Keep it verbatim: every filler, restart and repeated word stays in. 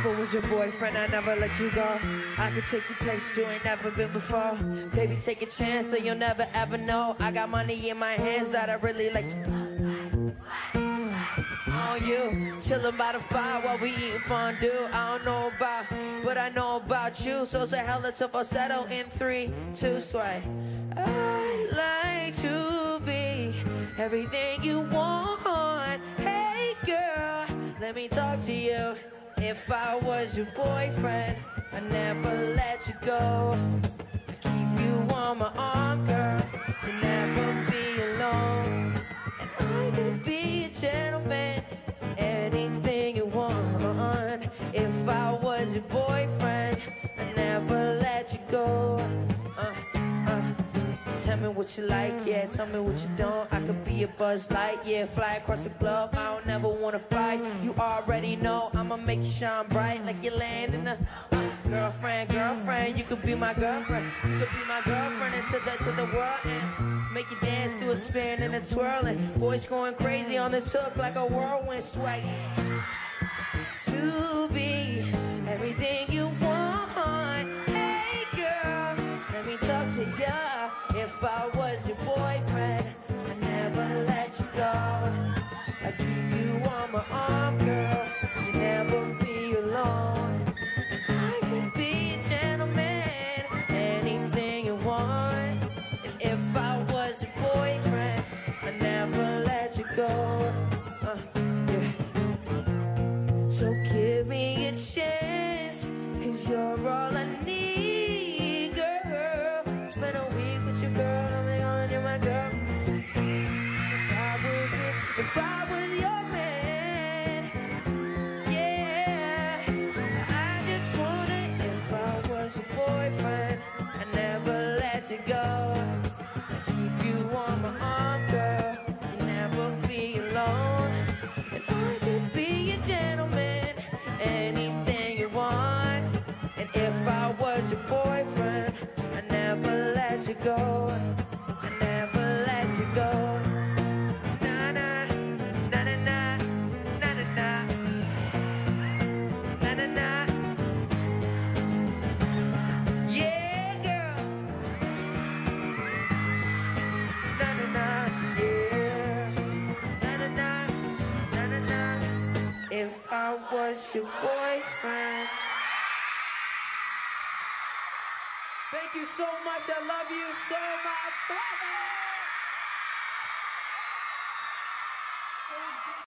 I was your boyfriend, I never let you go. I could take you places you ain't never been before. Baby, take a chance so you'll never ever know. I got money in my hands that I really like to on you, chillin' by the fire while we eatin' fondue. I don't know about, but I know about you. So say hella to falsetto in three, two, sway. I'd like to be everything you want. Hey girl, let me talk to you. If I was your boyfriend, I'd never let you go. I'd keep you on my arm, girl. You'd never be alone. And I could be a gentleman, anything you want. If I was your boyfriend, I'd never let you go. Uh, uh. Tell me what you like, yeah, tell me what you don't. I could be a Buzz Lightyear, fly across the globe. I don't never wanna fight. You already know I'ma make you shine bright like you're landing a uh, girlfriend, girlfriend. You could be my girlfriend. You could be my girlfriend until the to the world ends. Make you dance to a spin and a twirling. Boys going crazy on this hook like a whirlwind sway. To be everything you want. Hey girl, let me talk to ya. If I was your boyfriend, I'd never let you go. I'd keep you on my arm, girl. You'd never be alone. And I could be a gentleman, anything you want. And if I was your boyfriend, I'd never let you go. Uh, yeah. So give me a chance, cause you're all I need, girl. Spend a week with you, girl, I'm calling you my girl. If I was your, if I was your man, yeah. I just wanna, if I was your boyfriend, I'd never let you go. I'd keep you on my arm, girl. You'd never be alone. And I could be a gentleman, anything you want. And if I was your boyfriend, I'd never let you go. I'd never let you go. Na na, na na na, na na na, na na na. Yeah, girl. Na na na, yeah. Na na na, na na na. If I was your boyfriend. Thank you so much. I love you so much.